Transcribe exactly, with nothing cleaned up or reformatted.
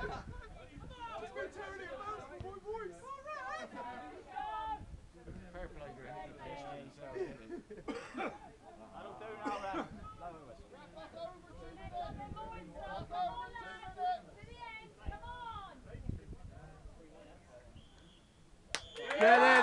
Fair play, Graham. That'll do now then. Lower whistle. Get it!